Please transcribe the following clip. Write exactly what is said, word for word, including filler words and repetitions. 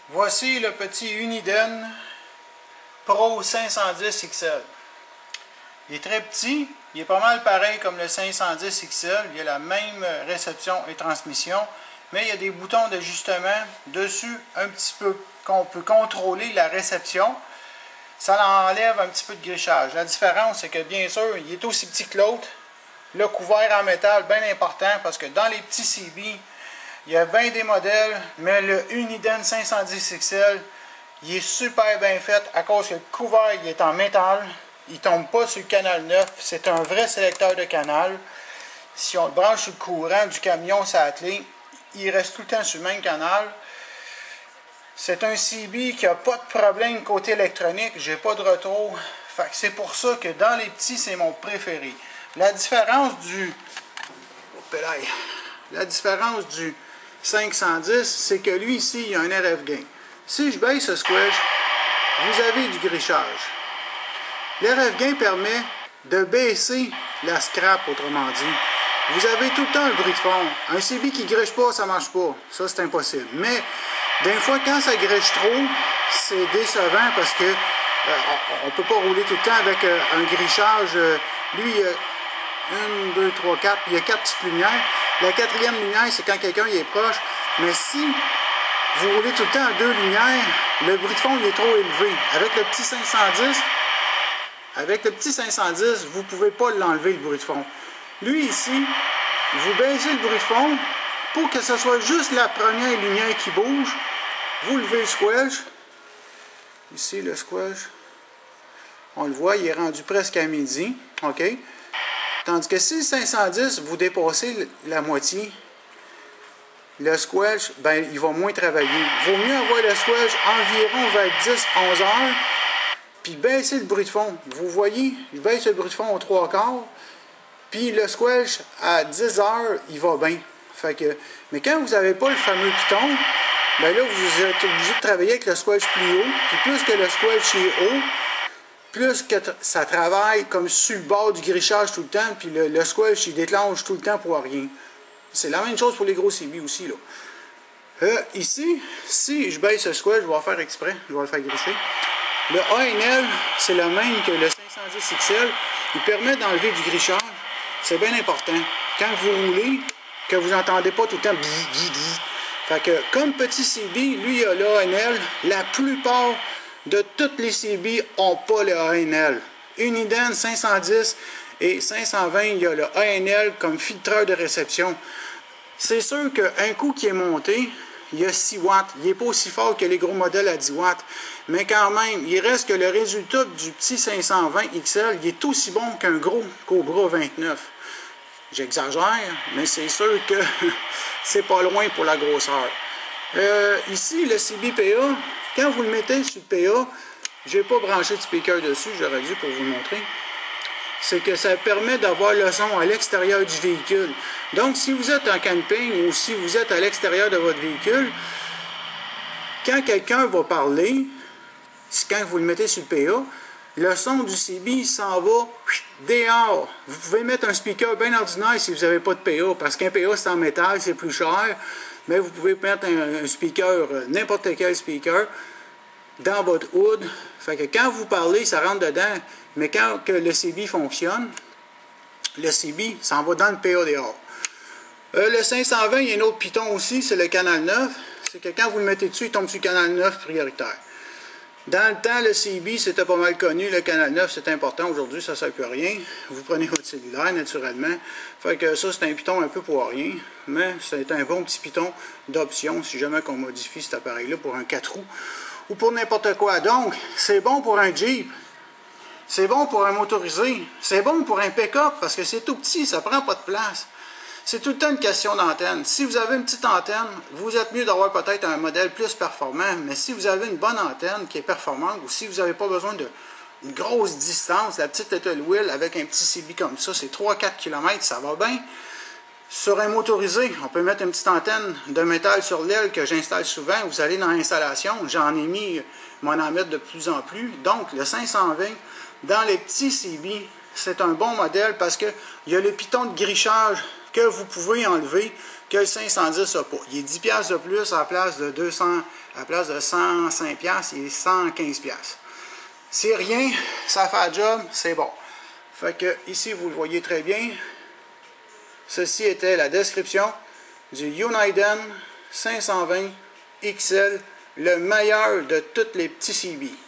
Voici le petit Uniden Pro cinq cent dix X L. Il est très petit, il est pas mal pareil comme le cinq cent dix X L. Il a la même réception et transmission, mais il y a des boutons d'ajustement dessus un petit peu qu'on peut contrôler la réception. Ça enlève un petit peu de grichage. La différence, c'est que bien sûr, il est aussi petit que l'autre. Le couvert en métal, bien important, parce que dans les petits C B, il y a bien des modèles, mais le Uniden cinq cent dix X L, il est super bien fait à cause que le couvert il est en métal. Il ne tombe pas sur le canal neuf. C'est un vrai sélecteur de canal. Si on le branche sur le courant du camion, ça attelé, il reste tout le temps sur le même canal. C'est un C B qui n'a pas de problème côté électronique. J'ai pas de retour. C'est pour ça que dans les petits, c'est mon préféré. La différence du... La différence du cinq cent dix, c'est que lui ici, il y a un R F gain. Si je baisse ce squish, vous avez du grichage. Le R F gain permet de baisser la scrap, autrement dit. Vous avez tout le temps un bruit de fond. Un C B qui ne griche pas, ça ne marche pas. Ça, c'est impossible. Mais, des fois, quand ça griche trop, c'est décevant parce que euh, on ne peut pas rouler tout le temps avec euh, un grichage. Euh, lui, il y a une, deux, trois, quatre. Il y a quatre petites lumières. La quatrième lumière, c'est quand quelqu'un est proche. Mais si vous roulez tout le temps à deux lumières, le bruit de fond il est trop élevé. Avec le petit cinq cent dix, avec le petit cinq cent dix, vous ne pouvez pas l'enlever, le bruit de fond. Lui, ici, vous baissez le bruit de fond pour que ce soit juste la première lumière qui bouge. Vous levez le squelch. Ici, le squelch. On le voit, il est rendu presque à midi. OK? Tandis que si le cinq cent dix, vous dépassez la moitié, le squelch, ben, il va moins travailler. Il vaut mieux avoir le squelch environ vers dix à onze heures, puis baisser le bruit de fond. Vous voyez, je baisse le bruit de fond aux trois quarts, puis le squelch à dix heures, il va bien. Fait que, mais quand vous n'avez pas le fameux piton, ben là, vous êtes obligé de travailler avec le squelch plus haut, puis plus que le squelch est haut, plus que ça travaille comme sur le bord du grichage tout le temps, puis le, le squelch, il déclenche tout le temps pour rien. C'est la même chose pour les gros C B aussi, là. Euh, ici, si je baisse le squelch, je vais faire exprès, je vais le faire gricher. Le A N L, c'est le même que le cinq cent dix X L. Il permet d'enlever du grichage. C'est bien important. Quand vous roulez, que vous n'entendez pas tout le temps bzz, bzz, bzz. Fait que, comme petit C B, lui, il a l'A N L. La plupart de toutes les C B n'ont pas le A N L. Uniden cinq cent dix et cinq cent vingt, il y a le A N L comme filtreur de réception. C'est sûr qu'un coup qui est monté, il y a six watts. Il n'est pas aussi fort que les gros modèles à dix watts. Mais quand même, il reste que le résultat du petit cinq cent vingt X L, il est aussi bon qu'un gros Cobra vingt-neuf. J'exagère, mais c'est sûr que c'est pas loin pour la grosseur. Euh, ici, le C B P A, quand vous le mettez sur le P A, je n'ai pas branché de speaker dessus, j'aurais dû pour vous le montrer. C'est que ça permet d'avoir le son à l'extérieur du véhicule. Donc, si vous êtes en camping ou si vous êtes à l'extérieur de votre véhicule, quand quelqu'un va parler, quand vous le mettez sur le P A, le son du C B s'en va dehors. Vous pouvez mettre un speaker bien ordinaire si vous n'avez pas de P A, parce qu'un P A c'est en métal, c'est plus cher, mais vous pouvez mettre un, un speaker, n'importe quel speaker, dans votre hood. Fait que quand vous parlez, ça rentre dedans, mais quand que le C B fonctionne, le C B s'en va dans le P A dehors. Euh, le cinq cent vingt, il y a un autre piton aussi, c'est le canal neuf. C'est que quand vous le mettez dessus, il tombe sur le canal neuf prioritaire. Dans le temps, le C B, c'était pas mal connu. Le canal neuf, c'est important. Aujourd'hui, ça ne sert plus à rien. Vous prenez votre cellulaire, naturellement. Fait que ça, c'est un piton un peu pour rien. Mais c'est un bon petit piton d'option si jamais on modifie cet appareil-là pour un quatre roues ou pour n'importe quoi. Donc, c'est bon pour un Jeep. C'est bon pour un motorisé. C'est bon pour un pick-up parce que c'est tout petit, ça prend pas de place. C'est tout le temps une question d'antenne. Si vous avez une petite antenne, vous êtes mieux d'avoir peut-être un modèle plus performant, mais si vous avez une bonne antenne qui est performante, ou si vous n'avez pas besoin d'une grosse distance, la petite Little Wheel avec un petit C B comme ça, c'est trois à quatre kilomètres, ça va bien. Sur un motorisé, on peut mettre une petite antenne de métal sur l'aile que j'installe souvent. Vous allez dans l'installation, j'en ai mis, m'en en mettre de plus en plus. Donc, le cinq cent vingt, dans les petits C B, c'est un bon modèle parce qu'il y a le piton de grichage que vous pouvez enlever que le cinq cent dix n'a pas. Il est dix piastres de plus à la place de deux cents, à la place de cent cinq piastres, il est cent quinze piastres. C'est rien, ça fait le job, c'est bon. Fait que ici, vous le voyez très bien. Ceci était la description du Uniden cinq cent vingt X L, le meilleur de tous les petits C B.